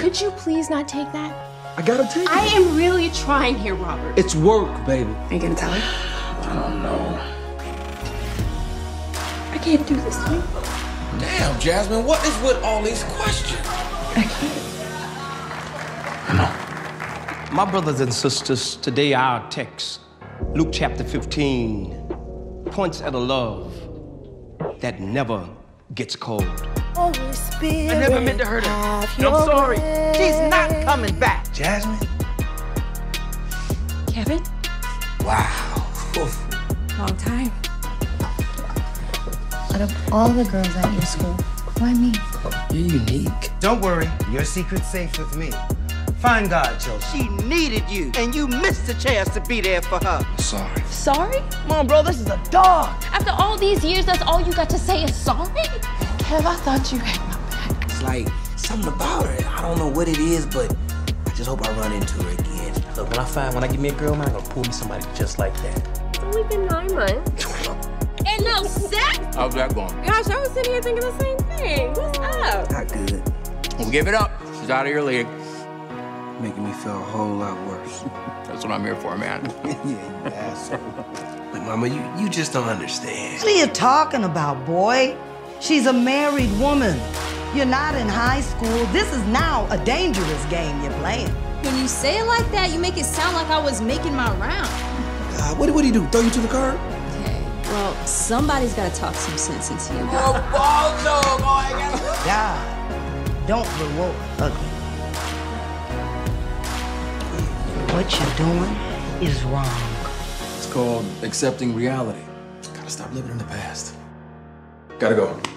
Could you please not take that? I gotta take it. I am really trying here, Robert. It's work, baby. Are you gonna tell her? I don't know. I can't do this to you. Damn, Jasmine, what is with all these questions? I can't. I know. My brothers and sisters, today our text, Luke chapter 15, points at a love that never gets cold. Holy Spirit, I never meant to hurt her. And I'm sorry. She's not coming back. Jasmine? Kevin? Wow. Long time. Out of all the girls at your school, why me? You're unique. Don't worry, your secret's safe with me. Find God, children. She needed you, and you missed the chance to be there for her. Sorry. Sorry? Come on, bro, this is a dog. After all these years, that's all you got to say is sorry? Kev, I thought you had my back. It's like something about her. I don't know what it is, but I just hope I run into her again. Look, when I get me a girl, man, I'm gonna pull me somebody just like that. It's only been 9 months. And no sex? How's that going? Gosh, I was sitting here thinking the same thing. What's up? Not good. Well, give it up. She's out of your league. Making me feel a whole lot worse. That's what I'm here for, man. Yeah, you asshole. Like, Mama, you just don't understand. What are you talking about, boy? She's a married woman. You're not in high school. This is now a dangerous game you're playing. When you say it like that, you make it sound like I was making my round. What do you do? Throw you to the curb? Okay, well, somebody's got to talk some sense into you. Oh, Baldo, boy. God, don't reward ugly. What you're doing is wrong. It's called accepting reality. Gotta stop living in the past. Gotta go.